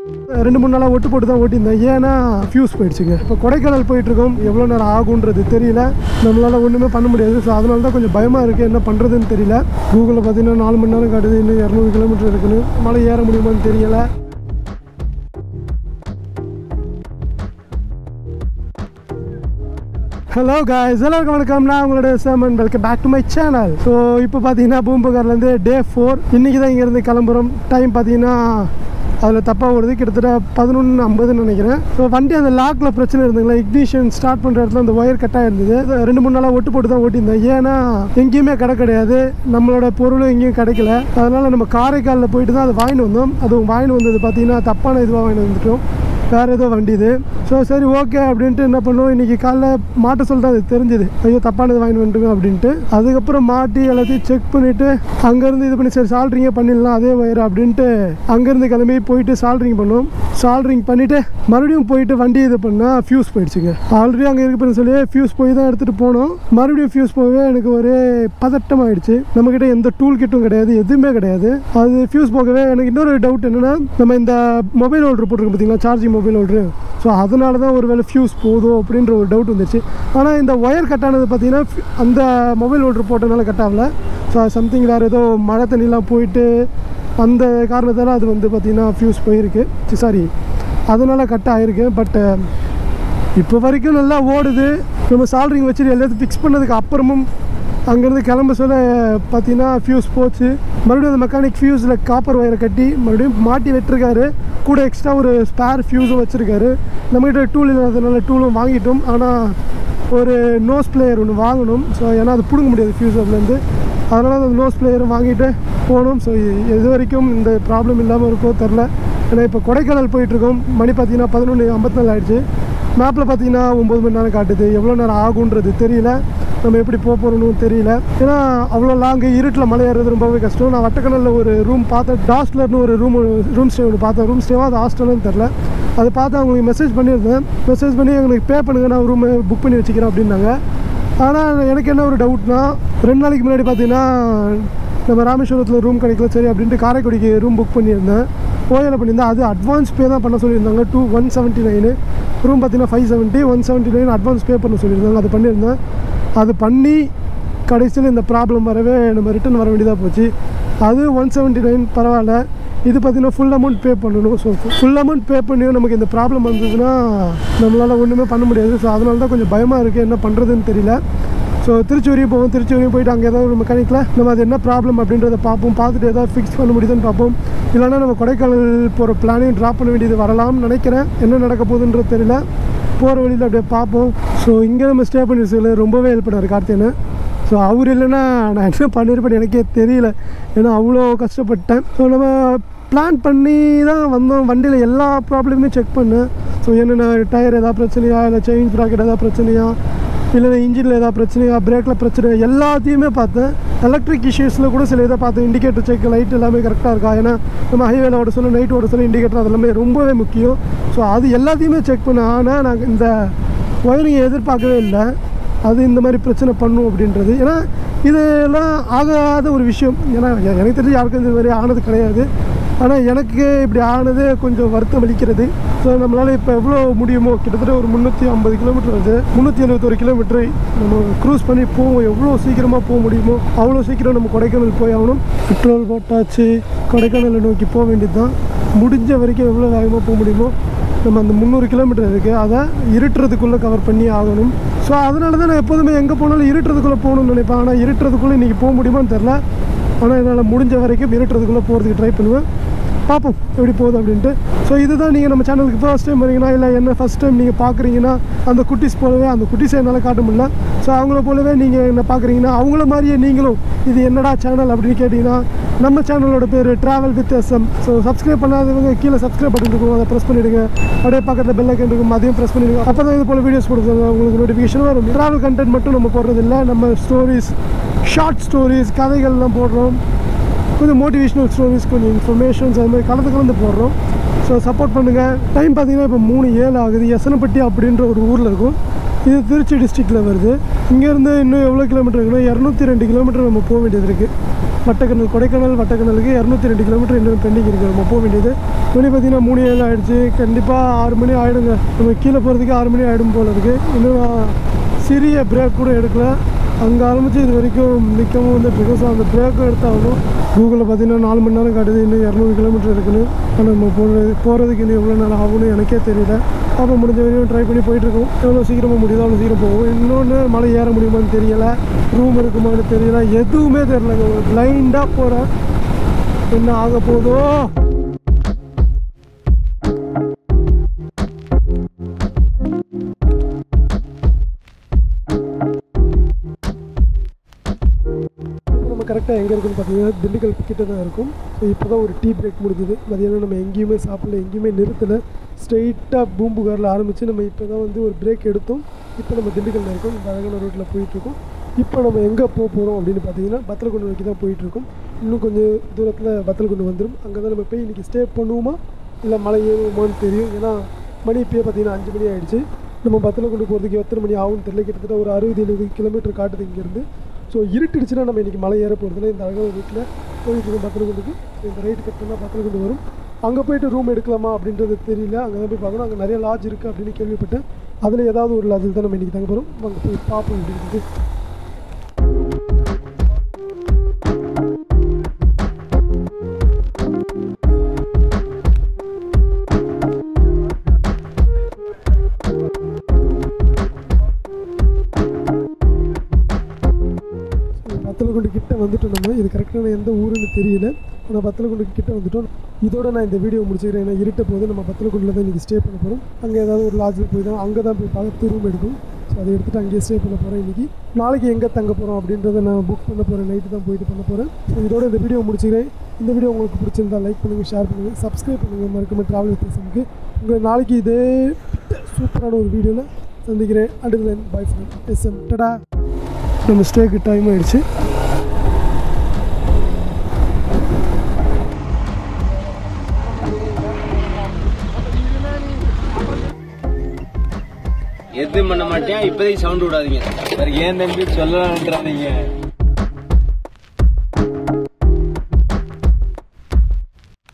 2-3 நாளாக ஒட்டு போட்டு தான் ஓட்டியிருந்தேன். ஏன்னா ஃபியூஸ் போயிடுச்சுங்க. இப்போ கொடைக்கானல் போயிட்டுருக்கோம், எவ்வளோ நேரம் ஆகுன்றது தெரியல, நம்மளால் ஒன்றுமே பண்ண முடியாது. ஸோ அதனால தான் கொஞ்சம் பயமாக இருக்குது, என்ன பண்ணுறதுன்னு தெரியல. கூகுளில் பார்த்தீங்கன்னா 4 மணி நேரம் காட்டுது, இன்னும் 200 கிலோமீட்டர் இருக்குன்னு. மலை ஏற முடியுமான்னு தெரியலை. ஹலோ காய்ஸ், எல்லாருக்கும் வணக்கம். நான் உங்களோட சேமன், welcome back to my channel. So இப்போ பார்த்தீங்கன்னா பூம்புகார்லேருந்து டே 4. இன்றைக்கி தான் இங்கேருந்து கிளம்புறோம். டைம் பார்த்தீங்கன்னா அதில் தப்பாக ஓடுது, கிட்டத்தட்ட 11:50 நினைக்கிறேன். ஸோ வண்டி அந்த லாக்கில் பிரச்சனை இருந்துங்களா, இக்னிஷன் ஸ்டார்ட் பண்ணுற இடத்துல அந்த ஒயர் கட்டாக இருந்தது. 2-3 நாளாக ஒட்டு போட்டு தான் ஓட்டியிருந்தேன். ஏன்னா எங்கேயுமே கடை கிடையாது, நம்மளோட பொருளும் எங்கேயும் கிடைக்கல. அதனால் நம்ம காரைக்காலில் போயிட்டு தான் அதை வாங்கிட்டு வந்தோம். அதுவும் வாங்கிட்டு வந்தது பார்த்தீங்கன்னா தப்பான இதுவாக வாங்கிட்டு வந்துட்டோம், வேறு ஏதோ வண்டி இது. ஸோ சரி ஓகே அப்படின்ட்டு என்ன பண்ணுவோம், இன்றைக்கி காலைல மாட்ட சொல்லிட்டு அது தெரிஞ்சுது, ஐயோ தப்பானது வாங்கி வந்துட்டுங்க அப்படின்ட்டு. அதுக்கப்புறம் மாட்டி எல்லாத்தையும் செக் பண்ணிவிட்டு அங்கேருந்து இது பண்ணி சரி சால்ட்ரிங்கே பண்ணிடலாம் அதே வயர் அப்படின்ட்டு அங்கேருந்து கிளம்பி போயிட்டு சால்ட்ரிங் பண்ணோம். சால்ட்ரிங் பண்ணிவிட்டு மறுபடியும் போயிட்டு வண்டி இது பண்ணால் ஃபியூஸ் போயிடுச்சுங்க. ஆல்ரெடி அங்கே இருக்குன்னு சொல்லி ஃபியூஸ் போய் தான் எடுத்துகிட்டு போனோம். மறுபடியும் ஃபியூஸ் போகவே எனக்கு ஒரே பதட்டம் ஆகிடுச்சு. நம்மக்கிட்ட எந்த டூல் கிட்டும் கிடையாது, எதுவுமே கிடையாது. அது ஃபியூஸ் போகவே எனக்கு இன்னொரு டவுட் என்னென்னா, நம்ம இந்த மொபைல் ஹோல்டர் போட்டிருக்கோம் பார்த்தீங்களா, சார்ஜிங் மொபைல் ஹோல்டரு. ஸோ அதனால தான் ஒரு வேளை ஃபியூஸ் போதும் அப்படின்ற ஒரு டவுட் வந்துச்சு. ஆனால் இந்த ஒயர் கட் ஆனது பார்த்தீங்கன்னா அந்த மொபைல் ஹோல்டர் போட்டனால கட் ஆகலை. ஸோ சம்திங் வேறு ஏதோ மழை தண்ணிலாம் போயிட்டு அந்த காரணத்தால் அது வந்து பார்த்திங்கன்னா ஃபியூஸ் போயிருக்கு, சாரி அதனால் கட் ஆகிருக்கு. பட் இப்போ வரைக்கும் நல்லா ஓடுது. நம்ம சால்ட்ரிங் வச்சுட்டு எல்லாத்தையும் ஃபிக்ஸ் பண்ணதுக்கு அப்புறமும் அங்கேருந்து கிளம்ப சொல்ல பார்த்தீங்கன்னா ஃபியூஸ் போச்சு. மறுபடியும் அந்த மெக்கானிக் ஃபியூஸில் காப்பர் ஒயரை கட்டி மறுபடியும் மாட்டி விட்டுருக்காரு. கூட எக்ஸ்ட்ரா ஒரு ஸ்பேர் ஃபியூஸும் வச்சுருக்காரு. நம்மகிட்ட டூல் இல்லாததுனால டூலும் வாங்கிட்டோம். ஆனால் ஒரு நோஸ் பிளேயர் ஒன்று வாங்கணும். ஸோ ஏன்னா அது பிடுங்க முடியாது ஃபியூஸ் அதுலேருந்து, அதனால் அந்த நோஸ் பிளேயரும் வாங்கிட்டு போகணும். ஸோ இது வரைக்கும் இந்த ப்ராப்ளம் இல்லாமல் இருக்கோ தெரில. ஏன்னா இப்போ கொடைக்கானல் போயிட்டுருக்கோம். மணி பார்த்தீங்கன்னா 11:54 ஆகிடுச்சு. மேப்பில் பார்த்தீங்கன்னா 9 மணி நேரம் காட்டுது, எவ்வளோ நேரம் ஆகுன்றது தெரியல, நம்ம எப்படி போக போகிறோன்னு தெரியல. ஏன்னா அவ்வளோ லாங்கு இருட்டில் மலை ஏறுறது ரொம்பவே கஷ்டம். நான் வட்டக்கணலில் ஒரு ரூம் பார்த்தேன், டாஸ்லர்னு ஒரு ரூம் ஸ்டே ஒன்று பார்த்தேன். ரூம் ஸ்டேவாக அது ஹாஸ்டல்னு தெரில. அதை பார்த்து அவங்களுக்கு மெசேஜ் பண்ணியிருந்தேன். மெசேஜ் பண்ணி எங்களுக்கு பே பண்ணுங்கள், நான் ரூமை புக் பண்ணி வச்சுக்கிறேன் அப்படின்னாங்க. ஆனால் எனக்கு என்ன ஒரு டவுட்னா, 2 நாளைக்கு முன்னாடி பார்த்தீங்கன்னா நம்ம ராமேஸ்வரத்தில் ரூம் கிடைக்கல, சரி அப்படின்ட்டு காரைக்குடிக்கு ரூம் புக் பண்ணியிருந்தேன். கோயிலில் பண்ணியிருந்தேன். அது அட்வான்ஸ் பே தான் பண்ண சொல்லியிருந்தாங்க. 179 ரூம் பார்த்தீங்கன்னா 570, 179 அட்வான்ஸ் பே பண்ண சொல்லியிருந்தாங்க. அது பண்ணியிருந்தேன். அது பண்ணி கடைசியில் இந்த ப்ராப்ளம் வரவே நம்ம ரிட்டன் வர வேண்டியதாக போச்சு. அது 179 பரவாயில்ல. இது பார்த்திங்கன்னா ஃபுல் அமௌண்ட் பே பண்ணணும். ஸோ ஃபுல் அமௌண்ட் பே பண்ணியும் நமக்கு இந்த ப்ராப்ளம் வந்ததுன்னா நம்மளால் ஒன்றுமே பண்ண முடியாது. ஸோ அதனால தான் கொஞ்சம் பயமாக இருக்குது, என்ன பண்ணுறதுன்னு தெரியல. ஸோ திருச்சி வரையும் போவோம். திருச்சி வரையும் போயிட்டு அங்கே ஏதாவது ஒரு மெக்கானிக்கில் நம்ம அது என்ன ப்ராப்ளம் அப்படின்றத பார்ப்போம். பார்த்துட்டு ஏதாவது ஃபிக்ஸ் பண்ண முடியுதுன்னு பார்ப்போம். இல்லைனா நம்ம கொடைக்கானல் போகிற பிளானையும் ட்ராப் பண்ண வேண்டியது வரலாம்னு நினைக்கிறேன். என்ன நடக்க போகுதுன்றது தெரியல. போகிற வழியில் அப்படியே பார்ப்போம். ஸோ இங்கே நம்ம ஸ்டே பண்ணி ரொம்பவே ஹெல்ப் பண்ணார் கார்த்தியனை. ஸோ அவர் இல்லைன்னா நான் என்ன பண்ணியிருப்பேன் எனக்கே தெரியல, ஏன்னா அவ்வளோ கஷ்டப்பட்டேன். ஸோ நம்ம பிளான் பண்ணி தான் வந்தோம். வண்டியில் எல்லா ப்ராப்ளமுமே செக் பண்ணேன். ஸோ என்னென்ன டயர் எதாவது பிரச்சனையா, இல்லை செயின் ப்ராக்கெட் எதாவது பிரச்சனையா, இல்லைன்னா இன்ஜினில் எதாவது பிரச்சனையா, பிரேக்கில் பிரச்சனை, எல்லாத்தையுமே பார்த்தேன். எலக்ட்ரிக் இஷ்யூஸில் கூட சில இதை பார்த்தேன். இண்டிகேட்டர் செக், லைட் எல்லாமே கரெக்டாக இருக்கா, ஏன்னா நம்ம ஹைவேல ஓட சொல்ல நைட் ஓட சொல்ல இண்டிகேட்டர் அதெல்லாமே ரொம்பவே முக்கியம். ஸோ அது எல்லாத்தையுமே செக் பண்ணேன். ஆனால் நாங்கள் இந்த ஒயரிங்கை எதிர்பார்க்கவே இல்லை, அது இந்த மாதிரி பிரச்சனை பண்ணும் அப்படின்றது. ஏன்னா இதெல்லாம் ஆகாத ஒரு விஷயம். ஏன்னா எனக்கு தெரிஞ்சு யாருக்கும் இந்த மாதிரி ஆனது கிடையாது. ஆனால் எனக்கு இப்படி ஆனது கொஞ்சம் வருத்தம் அளிக்கிறது. ஸோ நம்மளால் இப்போ எவ்வளோ முடியுமோ, கிட்டத்தட்ட ஒரு 350 கிலோமீட்டர் வருது, 371 கிலோமீட்டர் நம்ம க்ரூஸ் பண்ணி போவோம். எவ்வளோ சீக்கிரமாக போக முடியுமோ அவ்வளோ சீக்கிரம் நம்ம கொடைக்கானல் போய் ஆகணும். பெட்ரோல் போட்டாச்சு, கொடைக்கானலை நோக்கி போக வேண்டியது தான். முடிஞ்ச வரைக்கும் எவ்வளோ வேகமாக போக முடியுமோ நம்ம அந்த 300 கிலோமீட்டர் இருக்குது, அதை இருட்டுறதுக்குள்ளே கவர் பண்ணி ஆகணும். ஸோ அதனால தான் நான் எப்போதுமே எங்கே போனாலும் இருட்டுறதுக்குள்ளே போகணும்னு நினைப்பேன். ஆனால் இருட்டுறதுக்குள்ளே இன்றைக்கி போக முடியுமான்னு தெரில. ஆனால் என்னால் முடிஞ்ச வரைக்கும் இருட்டுறதுக்குள்ளே போகிறதுக்கு ட்ரை பண்ணுவேன். பார்ப்போம் எப்படி போகுது அப்படின்ட்டு. ஸோ இதுதான் நீங்கள் நம்ம சேனலுக்கு ஃபர்ஸ்ட் டைம் வரீங்கன்னா, இல்லை என்ன ஃபஸ்ட் டைம் நீங்கள் பார்க்குறீங்கன்னா, அந்த குட்டீஸ் போலவே அந்த குட்டீஸை என்னால் காட்ட முடியல. ஸோ அவங்கள போலவே நீங்கள் என்ன பார்க்குறீங்கன்னா, அவங்கள மாதிரியே நீங்களும் இது என்னடா சேனல் அப்படின்னு கேட்டிங்கன்னா, நம்ம சேனலோட பேர் travel with SM. So subscribe பண்ணாதவங்க கீழே சப்ஸ்கிரைப் பட்டன் இருக்கும், அதை ப்ரெஸ் பண்ணிவிடுங்க. அப்படியே பக்கத்தில் பெல் ஐக்கன் இருக்கும், அதையும் ப்ரெஸ் பண்ணிவிடுங்க. அப்போ தான் இது போல் வீடியோஸ் போடுறது உங்களுக்கு நோட்டிஃபிகேஷன் வரும். ட்ராவல் கண்டென்ட் மட்டும் நம்ம போடுறதில்லை, நம்ம ஸ்டோரிஸ், ஷார்ட் ஸ்டோரிஸ், கதைகள்லாம் போடுறோம். கொஞ்சம் மோட்டிவேஷ்னல் ஸ்டோரிஸ், கொஞ்சம் இன்ஃபர்மேஷன்ஸ் அது மாதிரி கலந்து போடுறோம். ஸோ சப்போர்ட் பண்ணுங்கள். டைம் பார்த்தீங்கன்னா இப்போ 3:07 ஆகுது. எசனப்பட்டி அப்படின்ற ஒரு ஊரில் இருக்கும். இது திருச்சி டிஸ்ட்ரிக்டில் வருது. இங்கேருந்து இன்னும் எவ்வளோ கிலோமீட்டர் இருக்குன்னா 202 கிலோமீட்டர் நம்ம போக வேண்டியது இருக்குது. வட்டக்கணல் கொடைக்கானல் வட்டக்கணலுக்கு 202 கிலோமீட்டர் இன்னும் பெண்டிங் இருக்குது. நம்ம போக வேண்டியது. மணி பார்த்தீங்கன்னா 3:07 ஆகிடுச்சு. கண்டிப்பாக 6 மணி ஆகிடுங்க. நம்ம கீழே போகிறதுக்கு 6 மணி ஆகிடும் போல் இருக்குது. இன்னும் சிறிய பிரேக் கூட எடுக்கல. அங்கே ஆரம்பித்து இது வரைக்கும் நிற்கவும் வந்து பிகாஸ் அந்த பிரேக்கும் எடுத்தாகணும். கூகுளில் பார்த்தீங்கன்னா 4 மணி நேரம் காட்டுது. இன்னும் 200 கிலோமீட்டர் இருக்குன்னு. ஆனால் நம்ம போகிறதுக்கு இன்னும் எவ்வளோ நேரம் ஆகும்னு எனக்கே தெரியல. அப்போ முடிஞ்ச வரையும் ட்ரை பண்ணி போயிட்டுருக்கோம். எவ்வளோ சீக்கிரமாக முடியுதோ அவ்வளோ சீக்கிரம் போகும். இன்னொன்று மலை ஏற முடியுமான்னு தெரியலை, ரூம் இருக்குமான்னு தெரியல, எதுவுமே தெரியலங்க. ஒரு பிளைண்டாக போகிறேன். என்ன ஆக போதோ. கரெக்டாக எங்கே இருக்குன்னு பார்த்தீங்கன்னா திண்டுக்கல் கிட்ட தான் இருக்கும். ஸோ இப்போ தான் ஒரு டீ பிரேக் முடிஞ்சுது. மதியானம் நம்ம எங்கேயுமே சாப்பிடல, எங்கேயுமே நிறுத்தலை. ஸ்ட்ரெயிட்டாக பூம்புகாரில் ஆரம்பித்து நம்ம இப்போ தான் வந்து ஒரு பிரேக் எடுத்தோம். இப்போ நம்ம திண்டுக்கல்ல இருக்கோம். இந்த அழகான ரோட்டில் போயிட்டுருக்கோம். இப்போ நம்ம எங்கே போகிறோம் அப்படின்னு பார்த்தீங்கன்னா பத்தலக்குண்டு நோக்கி தான் போயிட்டுருக்கோம். இன்னும் கொஞ்சம் தூரத்தில் பத்தலக்குண்டு வந்துடும். அங்கே தான் நம்ம போய் இன்றைக்கி ஸ்டே பண்ணுவோமா இல்லை மலை ஏறுவோமான்னு தெரியும். ஏன்னா மணி இப்போயே பார்த்தீங்கன்னா 5 மணி ஆகிடுச்சு. நம்ம பத்தலக்குண்டு போகிறதுக்கு எத்தனை மணி ஆகும்னு தெரியல. கிட்டத்தட்ட ஒரு 60-70 கிலோமீட்டர் காட்டுது இங்கேருந்து. ஸோ இருட்டுடுச்சுன்னா நம்ம இன்றைக்கி மலை ஏற போகிறதுல இந்த அழகான ரூட்டில் போயிட்டுருக்கோம் பத்தலக்குண்டுக்கு. இந்த ரைட்டு கட் பண்ணால் பத்தலக்குண்டு வரும். அங்கே போய்ட்டு ரூம் எடுக்கலாமா அப்படின்றது தெரியல. அங்கே தான் போய் பார்க்கணும். அங்கே நிறைய லாட்ஜ் இருக்குது அப்படின்னு கேள்விப்பட்டேன். அதில் ஏதாவது ஒரு லாட்ஜில் தான் நம்ம இன்றைக்கி தங்க போகிறோம். அங்கே போய் பார்ப்போம் அப்படின்றது. பத்தலக்குண்டு கிட்ட வந்துட்டோம். நம்ம இது கரெக்டான எந்த ஊருன்னு தெரியல. ஆனால் பத்தலக்குண்டு கிட்ட வந்துட்டோம். இதோட நான் இந்த வீடியோ முடிச்சுக்கிறேன். ஏன்னா இருட்ட போது நம்ம பத்தலக்குண்டில் தான் இன்றைக்கி ஸ்டே பண்ண போகிறோம். அங்கே ஏதாவது ஒரு லாட்ஜில் போய் தான் அங்கே தான் போய் பார்த்து ரூம் எடுக்கும். ஸோ அதை எடுத்துகிட்டு அங்கேயே ஸ்டே பண்ண போகிறேன் இன்றைக்கி. நாளைக்கு எங்கே தங்க போகிறோம் அப்படின்றத நான் புக் பண்ண போகிறேன். நைட்டு தான் போயிட்டு பண்ண போகிறேன். ஸோ இதோட இந்த வீடியோ முடிச்சுக்கிறேன். இந்த வீடியோ உங்களுக்கு பிடிச்சிருந்தா லைக் பண்ணுங்கள், ஷேர் பண்ணுங்கள், சப்ஸ்கிரைப் பண்ணுங்கள். மறக்காம ட்ராவல் வித்தியாசமுக்கு உங்களை நாளைக்கு இதே சூப்பரான ஒரு வீடியோவில் சந்திக்கிறேன். Until then bye from SM. Tata. நம்ம ஸ்டேக்கு டைம் ஆகிடுச்சு. எதுவும் பண்ண மாட்டேன். இப்போதைக்கு சவுண்ட் விடாதீங்க. ஏன் தம்பி சொல்லலாம்ன்றாதீங்க.